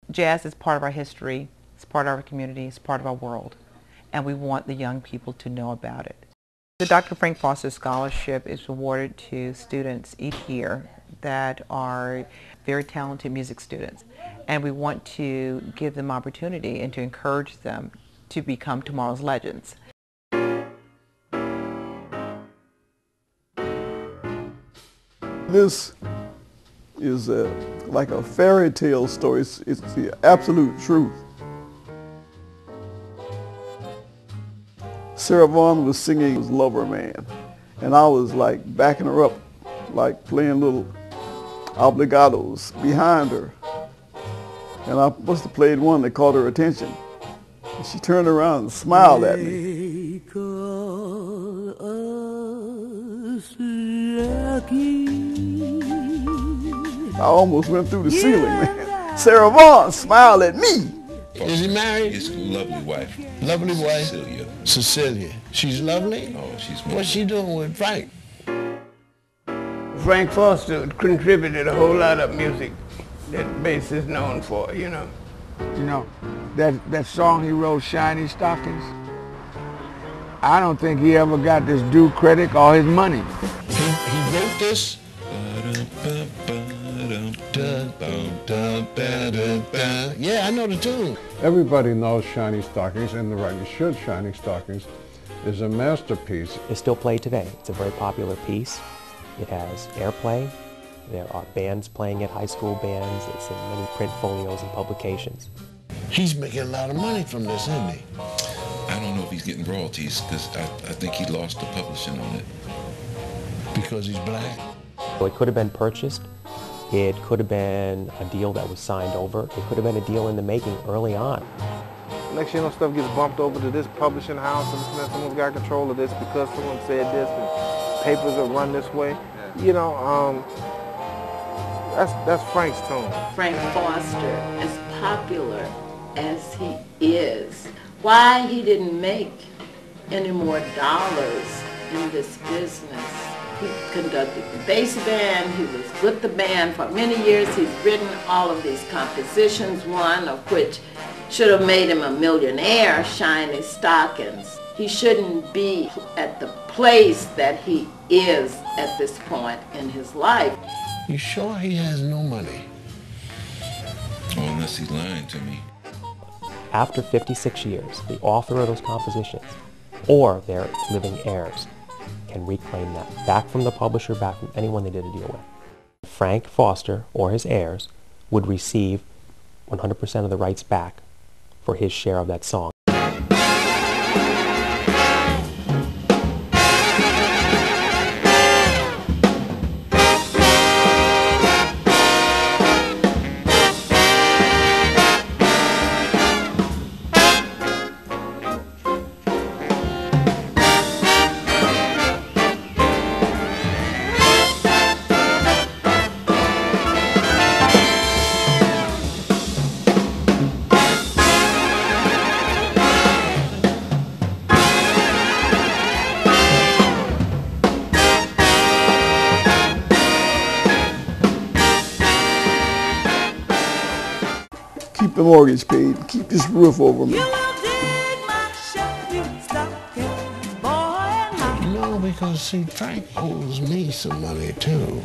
Jazz is part of our history, it's part of our community, it's part of our world, and we want the young people to know about it. The Dr. Frank Foster Scholarship is awarded to students each year that are very talented music students, and we want to give them opportunity and to encourage them to become tomorrow's legends. This is like a fairy tale story. It's the absolute truth. Sarah Vaughan was singing Lover Man, and I was like backing her up, like playing little obligatos behind her. And I must have played one that caught her attention. And she turned around and smiled at me. I almost went through the ceiling, man. Sarah Vaughan smiled at me. Is he married? His lovely wife. Lovely wife? Cecilia. Cecilia. She's lovely? Oh, she's wonderful. What's she doing with Frank? Frank Foster contributed a whole lot of music that bass is known for, you know. You know, that song he wrote, Shiny Stockings, I don't think he ever got this due credit or his money. He wrote this? Yeah, I know the tune. Everybody knows Shiny Stockings, and the rightly should. Shiny Stockings is a masterpiece. It's still played today. It's a very popular piece. It has airplay. There are bands playing it, high school bands. It's in many print folios and publications. He's making a lot of money from this, isn't he? I don't know if he's getting royalties because I think he lost the publishing on it. Because he's black? So it could have been purchased. It could have been a deal that was signed over. It could have been a deal in the making early on. Next you know, stuff gets bumped over to this publishing house and someone's got control of this because someone said this and papers are run this way. You know, that's Frank's tune. Frank Foster, as popular as he is, why he didn't make any more dollars in this business. He conducted the bass band, he was with the band for many years. He's written all of these compositions, one of which should have made him a millionaire, Shiny Stockings. He shouldn't be at the place that he is at this point in his life. You sure he has no money? Oh, unless he's lying to me. After 56 years, the author of those compositions or their living heirs can reclaim that back from the publisher, back from anyone they did a deal with. Frank Foster or his heirs would receive 100% of the rights back for his share of that song. Keep the mortgage paid, keep this roof over me. No, because see, Frank owes me some money too.